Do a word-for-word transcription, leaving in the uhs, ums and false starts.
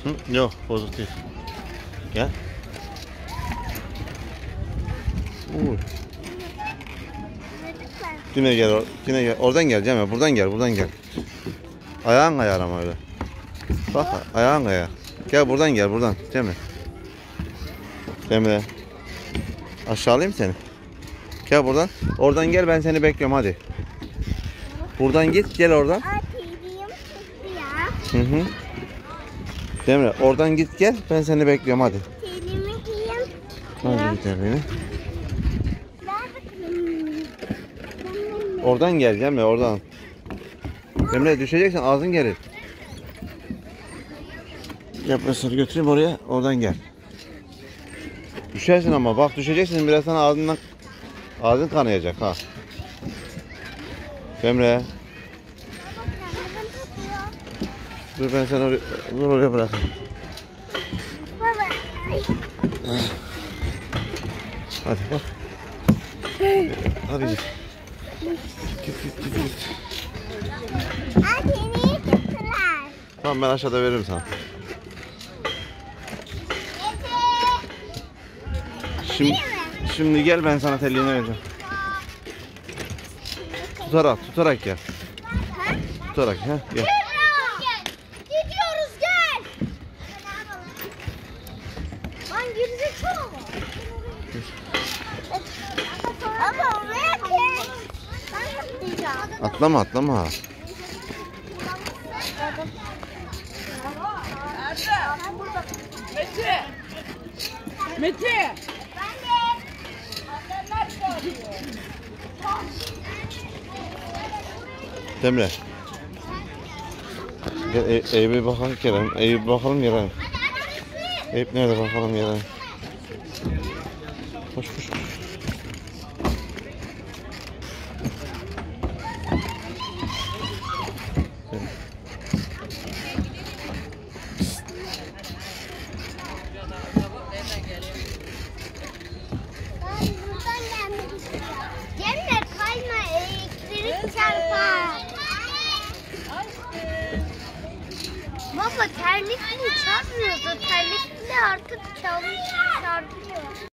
Hı? Yok, bozuk değil. Gel. Uy. Yine gel, yine gel. Oradan gel Cemre, buradan gel, buradan gel. Ayağın kayar ama öyle. Bak, ayağın kayar. Gel buradan gel, buradan Cemre. Cemre. Aşağı alayım seni. Gel buradan. Oradan gel, ben seni bekliyorum hadi. Buradan git, gel oradan. Hı hı. Cemre, oradan git gel, ben seni bekliyorum hadi. Hadi gidelim beni. Oradan gel Cemre, oradan. Cemre düşeceksin, ağzın gelir. Yapmasını götüreyim oraya, oradan gel. Düşersin ama bak, düşeceksin, biraz sana ağzından ağzın kanayacak ha. Cemre. Dur ben seni oraya, dur oraya bırakayım. Hadi bak. Hadi git. Git git git git. Tamam, ben aşağıda veririm sana. Şimdi, şimdi gel, ben sana telliğini vereceğim. Tutarak, tutarak gel. Tutarak, ha gel. Gidiyoruz, gel. Lan gerizekalı mı? Ama oraya gel. Ben atlayacağım. Atlama, atlama. Mete! Mete! Cemre. Gel, e Eyüp'e bakalım Kerem. Eyüp bakalım Kerem. Eyüp nerede bakalım Kerem. Koş koş koş. Cemre kayma, elektrik çarpar. Baba terlikle çarpmıyordu. Terlikle artık çalmış, çarpıyor.